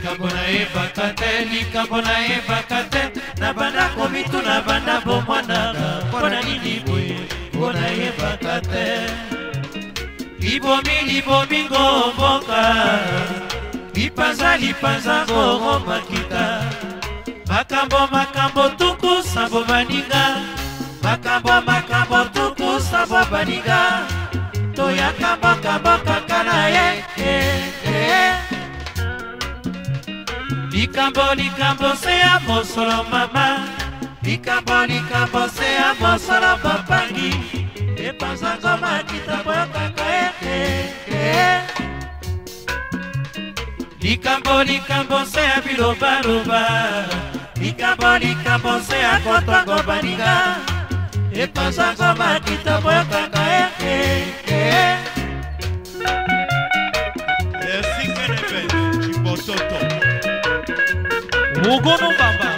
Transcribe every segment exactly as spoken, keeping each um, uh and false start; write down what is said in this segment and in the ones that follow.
likambo na yebaka te, likambo na yebaka te. Na banda komitu na banda bomwanaka, mpona nini boye mpona yebaka te. Libomi libomi ngo mboka, lipanza lipanza ngo makita. Makambo makambo tuku sambo baninga, makambo makambo tuku sambo baninga. Toyaka mboka mboka kana ye likambo likambo se ya mosolo mama, likambo likambo se ya mosolo papangi. Epanza ngoma kitaboyokaka ye likambo likambo se ya bilobaloba, likambo likambo se ya kotongo baninga. Epanza ngoma kitaboyokaka ye Esikenebe Chibototo Mugono Bamba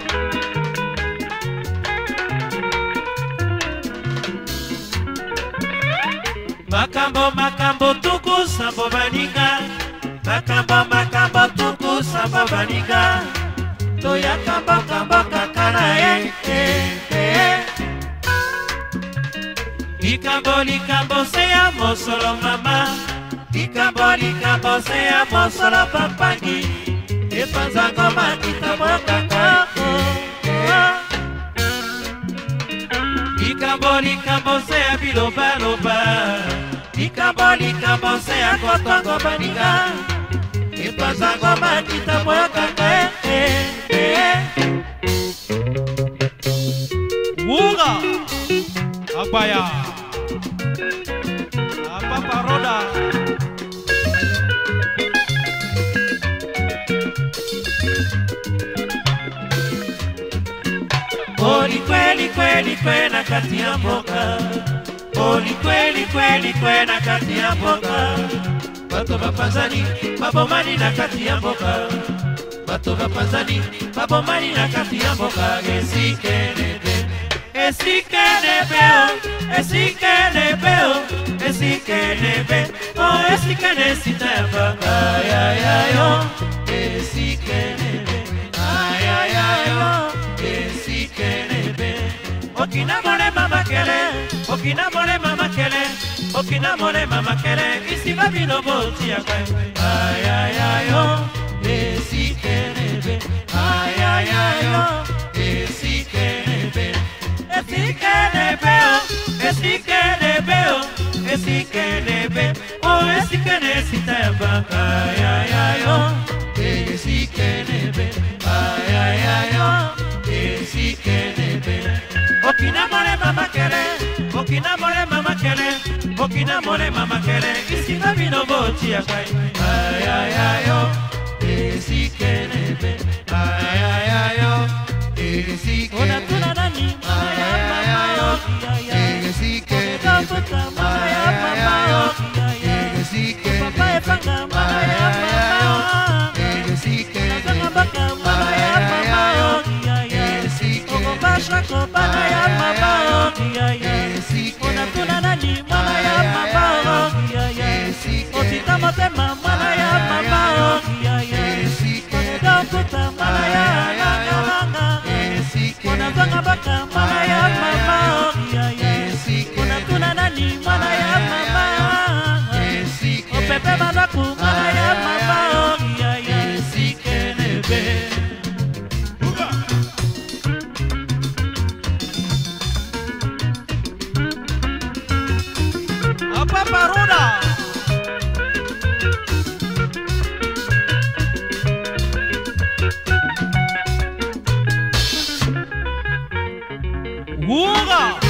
makambo makambo tuku sambo baninga, makambo makambo tuku sambo baninga. Toyaka mboka mboka kana ye likambo likambo se ya mosolo mama, likambo likambo se ya mosolo papangi. Epanza ngoma kitaboyokaka likambo likambo se ya bilobaloba, likambo likambo se ya kotongo baninga. Epanza ngoma kitaboyokaka Wuga Agbaya Papa Roda Oli kweli kweli kwe na kati ya mboka, oli kweli kweli kwe na kati ya mboka. Bato bapanzani babomani na kati ya mboka, bato bapanzani babomani na kati ya mboka. Esikenebe esikenebe o esikenebe o esikenebe o esikene sita ya mboka. Ayayayo esikenebe ayayayo esikenebe. Okina mole mama kele, okina mole mama kele, okina mole mama kele. Isi babino boti ya kwe. Ayayayo esikenebe ayayayo esikenebe. Esikenebe o esikenebe o esikenebe o esikene sita ya baka. Ayayayo esikenebe ayayayo esikenebe. Okina mole mama kele, okina mole mama kele, okina mole mama kele. Isi babino boti ya kwe. Ayayayo esikenebe ayayayo esikenebe. Ona tuna nani maya mama yo esikenebe. Maya mama yo esikenebe. Papa epanga maya mama yo esikenebe. Nazanga baka maya mama yo esikenebe. Basha ko maya mama yo esikenebe. Ona tuna nani maya mama yo esikenebe. Otita motema maya mama yo esikenebe. Dokuta maya mama Ona zanga baka maya mama esikenebe. Ona tuna nani maya mama esikenebe. Opepe banaku maya mama esikenebe. Papa Roda Wuga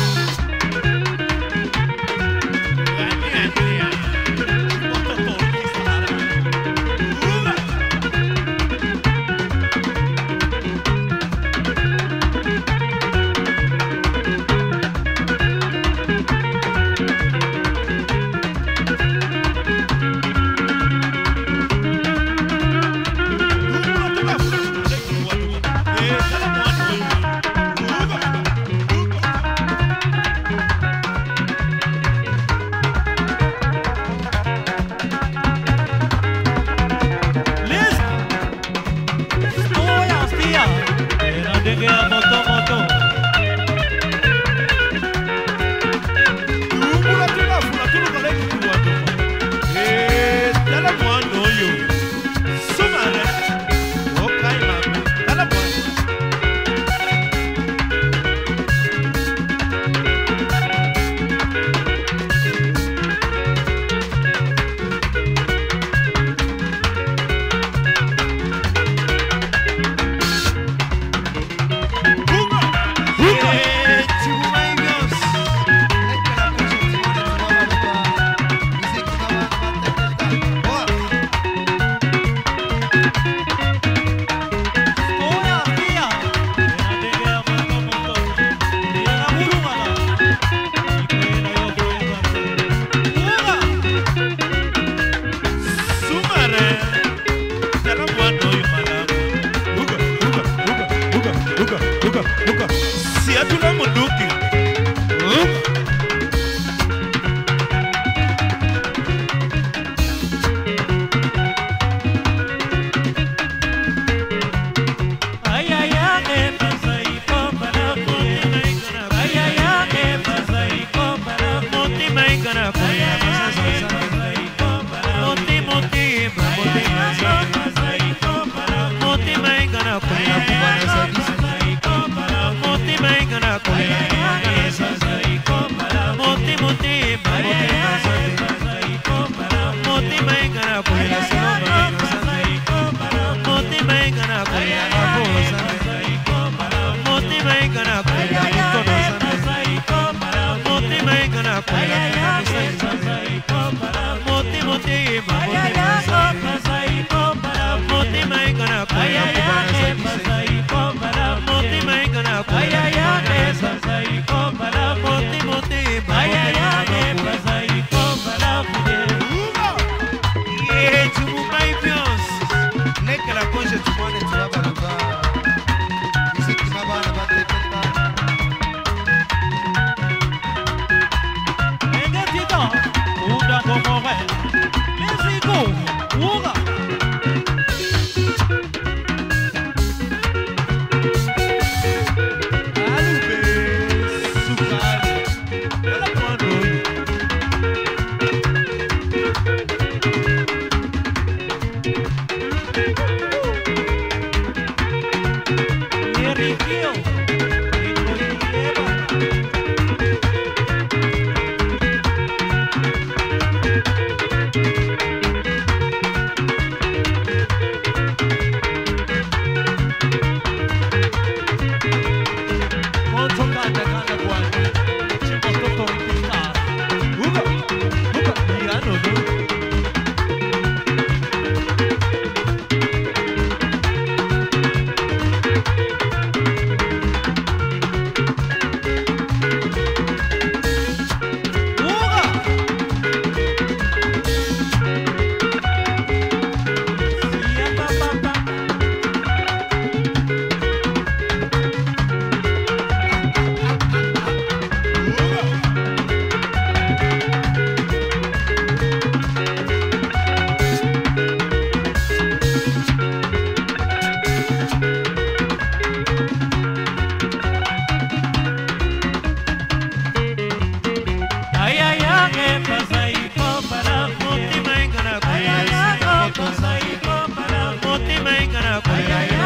Ay, ay,